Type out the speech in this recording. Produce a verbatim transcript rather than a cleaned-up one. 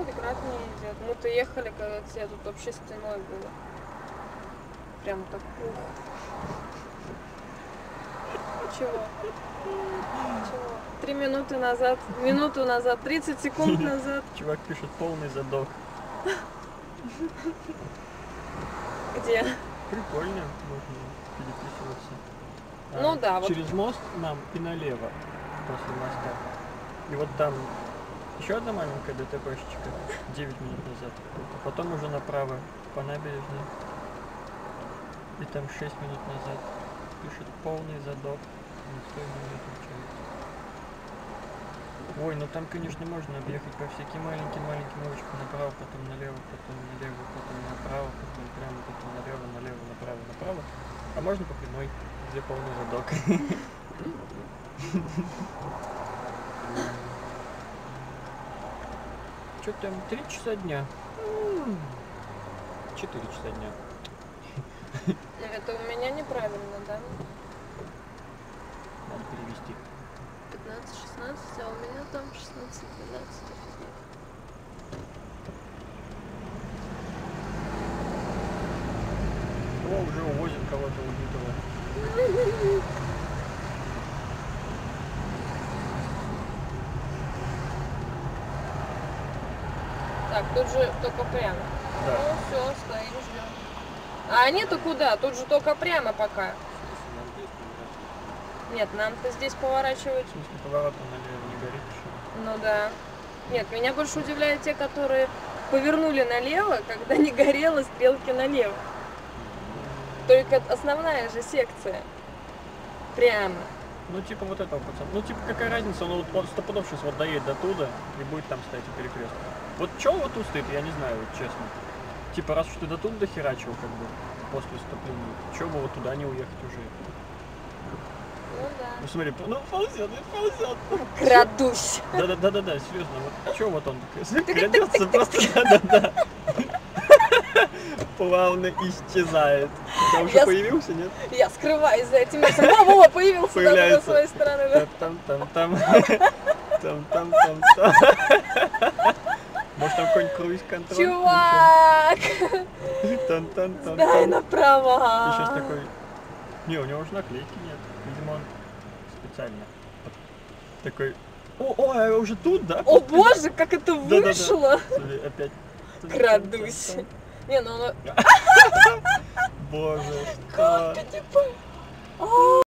прекрасно идет. Мы-то ехали, когда тебе тут вообще стеной было. Прям так. Ух. Чего? Чего? Три минуты назад, минуту назад, тридцать секунд назад. Чувак пишет полный задох. Где? Прикольно, можно переписываться. Ну а, да, вот. Через мост нам и налево после моста. И вот там еще одна маленькая ДТПшечка девять минут назад. А потом уже направо по набережной. И там шесть минут назад пишет полный задох. Никто его не отвечает. Ой, ну там, конечно, можно объехать по всяким маленьким-маленьким улочкам направо, потом налево, потом налево, потом направо, потом прямо, потом налево, налево, направо, направо. А можно по прямой, где полный задок. Что там, три часа дня? Четыре часа дня. Это у меня неправильно, да? Надо перевести. пятнадцать шестнадцать, а у меня там шестнадцать двенадцать. О, уже увозят кого-то убитого. Так, тут же только прямо. Да. Ну все, стоим, ждем. А они-то куда? Тут же только прямо пока. Нет, нам-то здесь поворачивать. В смысле, поворотом налево не горит еще? Ну да. Нет, меня больше удивляют те, которые повернули налево, когда не горело стрелки налево. Только основная же секция. Прямо. Ну типа вот этого пацана. Ну типа какая разница, он вот, вот стопудов сейчас вот доедет до туда и будет там стоять у перекрестка. Вот чё вот тут стоит, я не знаю, вот честно. Типа раз уж ты до туда дохерачил, как бы, после вступления, чё бы вот туда не уехать уже? Ну да. Ну смотри, ну ползет, ну ползет. Крадусь. Да-да-да-да, серьезно, вот чё вот он крадется просто, да-да-да. Плавно исчезает. Ты уже Я появился, нет? Я скрываюсь за этим местом. Вова появился даже на своей стороне. Да? Там-там-там. Там-там-там-там. Может там какой-нибудь круиз-контроль? Чувак! Там-там-там. Сдай направо. И сейчас такой... Не, у него уже наклейки нет. Видимо, он специально. Такой... О, о, я уже тут, да? О боже, как это вышло! Смотри, опять... Крадусь. Не, ну оно... Боже, что?